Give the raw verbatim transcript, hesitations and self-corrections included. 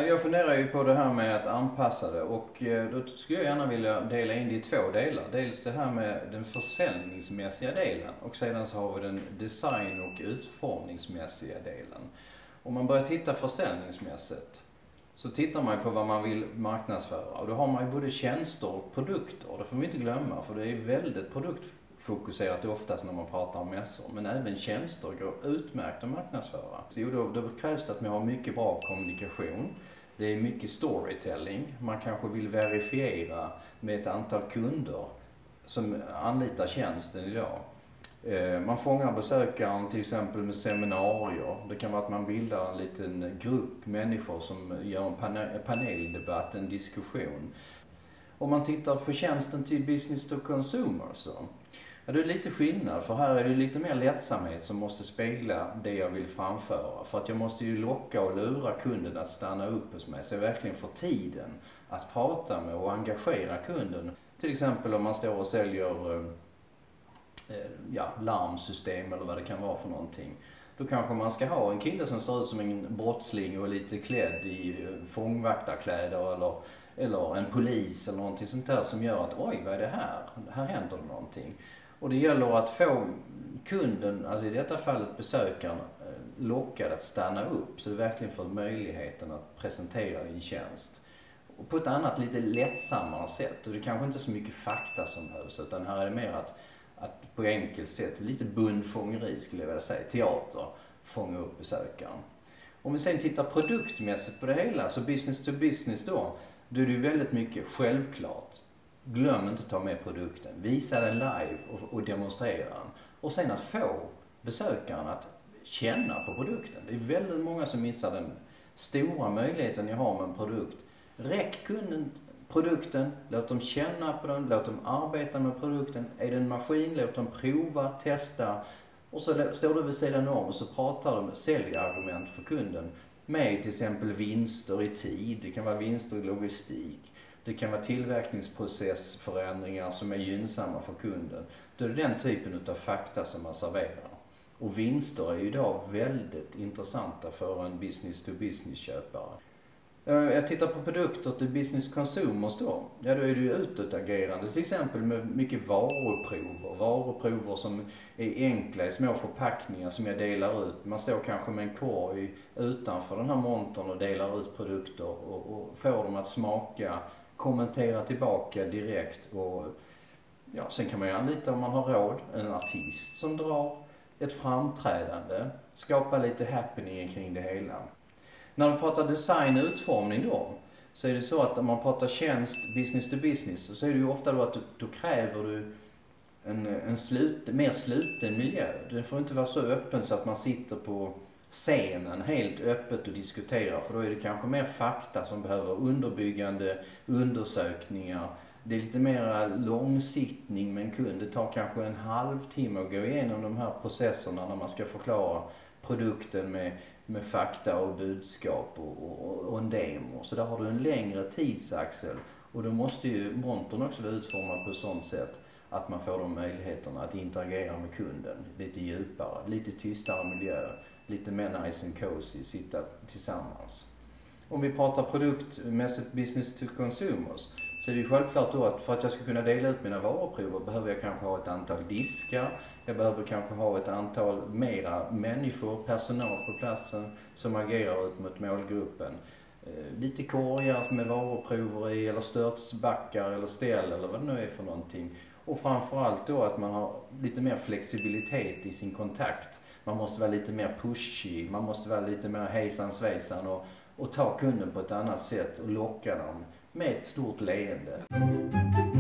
jag funderar ju på det här med att anpassa det, och då skulle jag gärna vilja dela in det i två delar. Dels det här med den försäljningsmässiga delen och sedan så har vi den design- och utformningsmässiga delen. Om man börjar titta försäljningsmässigt så tittar man på vad man vill marknadsföra, och då har man ju både tjänster och produkter. Det får vi inte glömma, för det är väldigt produktfokuserat oftast när man pratar om mässor, men även tjänster går utmärkt att marknadsföra. Så då, då krävs det att man har mycket bra kommunikation. Det är mycket storytelling. Man kanske vill verifiera med ett antal kunder som anlitar tjänsten idag. Man fångar besökaren till exempel med seminarier. Det kan vara att man bildar en liten grupp människor som gör en paneldebatt, en diskussion. Om man tittar på tjänsten till business to consumers då, ja, det är lite skillnad, för här är det lite mer lättsamhet som måste spegla det jag vill framföra. För att jag måste ju locka och lura kunden att stanna upp hos mig så jag verkligen får tiden att prata med och engagera kunden. Till exempel om man står och säljer ja, larmsystem eller vad det kan vara för någonting. Då kanske man ska ha en kille som ser ut som en brottsling och lite klädd i fångvaktarkläder, eller, eller en polis eller någonting sånt där som gör att oj, vad är det här? Här händer det någonting. Och det gäller att få kunden, alltså i detta fallet besökaren, lockad att stanna upp så du verkligen får möjligheten att presentera din tjänst. Och på ett annat lite lättsammare sätt. Och det är kanske inte så mycket fakta som behövs, utan här är det mer att att på enkelt sätt, lite bundfångeri skulle jag vilja säga, teater, fånga upp besökaren. Om vi sen tittar produktmässigt på det hela, så business to business då, då är det ju väldigt mycket självklart. Glöm inte att ta med produkten, visa den live och, och demonstrera den. Och sen att få besökaren att känna på produkten. Det är väldigt många som missar den stora möjligheten jag har med en produkt. Räck kunden produkten, låt dem känna på den, låt dem arbeta med produkten. Är det en maskin, låt dem prova, testa. Och så står du vid sidan om och så pratar de säljargument för kunden med till exempel vinster i tid. Det kan vara vinster i logistik. Det kan vara tillverkningsprocessförändringar som är gynnsamma för kunden. Då är det den typen av fakta som man serverar. Och vinster är ju idag väldigt intressanta för en business-to-business-köpare. Jag tittar på produkter till business consumers då. Ja, då är det ju utåtagerande. Till exempel med mycket varuprover. Varuprover som är enkla i små förpackningar som jag delar ut. Man står kanske med en korg utanför den här montern och delar ut produkter och, och får dem att smaka, kommentera tillbaka direkt. Och ja, sen kan man ju anlita, om man har råd, en artist som drar ett framträdande. Skapa lite happening kring det hela. När du pratar design och utformning då, så är det så att om man pratar tjänst, business to business, så är det ju ofta då att du, då kräver du en, en slut, mer sluten miljö. Den får inte vara så öppen så att man sitter på scenen helt öppet och diskuterar, för då är det kanske mer fakta som behöver underbyggande undersökningar. Det är lite mer långsittning med en kund. Det tar kanske en halvtimme att gå igenom de här processerna när man ska förklara produkten med med fakta och budskap och, och, och en demo. Så där har du en längre tidsaxel, och då måste ju montern också vara utformad på ett sådant sätt att man får de möjligheterna att interagera med kunden lite djupare, lite tystare miljö, lite mer nice and cozy, sitta tillsammans. Om vi pratar produktmässigt business to consumers, så är det ju självklart då att för att jag ska kunna dela ut mina varuprover behöver jag kanske ha ett antal diskar. Jag behöver kanske ha ett antal mera människor, personal på platsen som agerar ut mot målgruppen. Lite korgar med varuprover i, eller störtsbackar eller ställ eller vad det nu är för någonting. Och framförallt då att man har lite mer flexibilitet i sin kontakt. Man måste vara lite mer pushy, man måste vara lite mer hejsan svejsan och, och ta kunden på ett annat sätt och locka dem med ett stort leende.